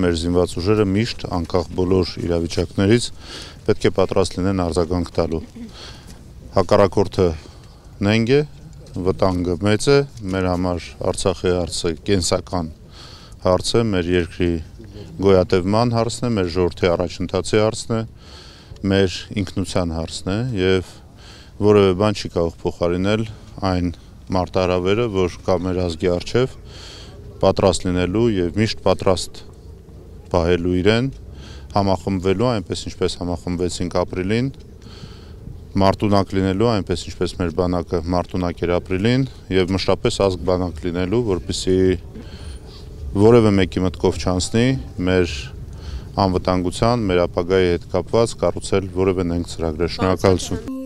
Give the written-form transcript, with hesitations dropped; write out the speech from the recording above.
մեր զինված ուժերը միշտ անկախ բոլոր իրավիճակներից պետք է պատրաստ լինեն արձագանք տալու։ Հակառակորդը նենգ է, վտանգը մեծ է, մեր համար Արցախի հարցը կենսական հարց է, մեր երկրի գոյատևման հարցն է, մեր ժողովրդի առաջընթացի հարցն է, մեր ինքնության հարցն է եւ որևէ բան չի կարող փոխարինել այն մարտահրավերը, որ կա մեր ազգի առջև պատրաստ լինելու եւ միշտ պատրաստ պահելու իրեն, համախմբվելու այնպես ինչպես համախմբվեցինք ապրիլին, մարտունակ լինելու այնպես ինչպես մեր բանակը մարտունակ էր ապրիլին եւ մշտապես ազգ բանակ լինելու, որպեսզի որևէ մեկի մտքով չանցնի մեր անվտանգության, մեր ապագայի հետ կապված կառուցել որևէ նենգ ծրագրեր։ Շնորհակալություն։